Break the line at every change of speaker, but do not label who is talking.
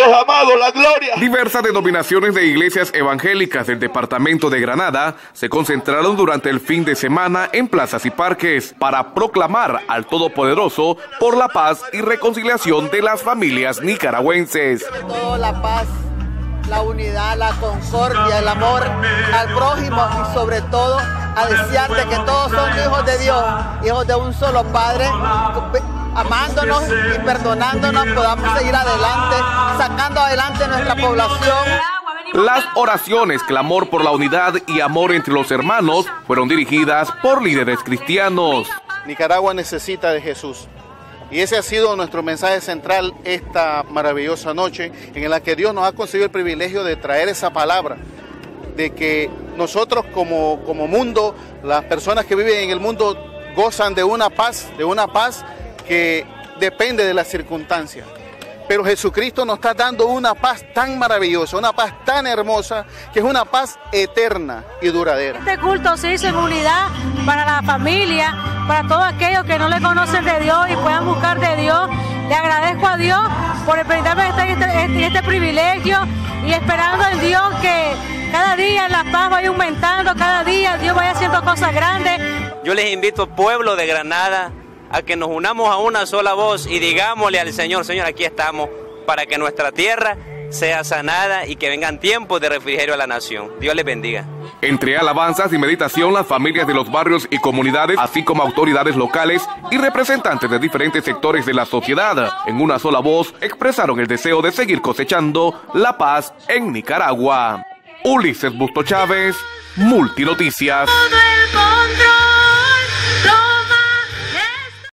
Dios amado, la gloria.
Diversas denominaciones de iglesias evangélicas del departamento de Granada se concentraron durante el fin de semana en plazas y parques para proclamar al Todopoderoso por la paz y reconciliación de las familias nicaragüenses.
Sobre todo la paz, la unidad, la concordia, el amor al prójimo y sobre todo a desear de que todos son hijos de Dios, hijos de un solo Padre, amándonos y perdonándonos, podamos seguir adelante, sacando adelante nuestra población.
Las oraciones, clamor por la unidad y amor entre los hermanos fueron dirigidas por líderes cristianos.
Nicaragua necesita de Jesús. Y ese ha sido nuestro mensaje central esta maravillosa noche, en la que Dios nos ha concedido el privilegio de traer esa palabra, de que nosotros como mundo, las personas que viven en el mundo gozan de una paz que depende de las circunstancias. Pero Jesucristo nos está dando una paz tan maravillosa, una paz tan hermosa, que es una paz eterna y duradera.
Este culto se hizo en unidad para la familia, para todos aquellos que no le conocen de Dios y puedan buscar de Dios. Le agradezco a Dios por permitirme estar en este privilegio y esperando en Dios que cada día la paz vaya aumentando, cada día Dios vaya haciendo cosas grandes.
Yo les invito, pueblo de Granada, a que nos unamos a una sola voz y digámosle al Señor, Señor, aquí estamos para que nuestra tierra sea sanada y que vengan tiempos de refrigerio a la nación. Dios les bendiga.
Entre alabanzas y meditación, las familias de los barrios y comunidades, así como autoridades locales y representantes de diferentes sectores de la sociedad, en una sola voz expresaron el deseo de seguir cosechando la paz en Nicaragua. Ulises Busto Chávez, Multinoticias.